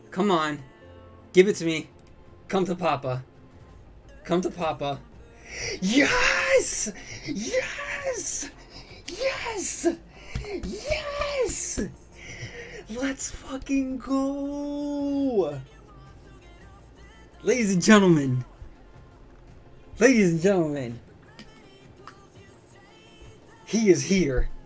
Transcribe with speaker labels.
Speaker 1: Come on. Give it to me. Come to Papa. Come to Papa. Yes! Yes! Yes! Yes! Let's fucking go! Ladies and gentlemen. Ladies and gentlemen. He is here.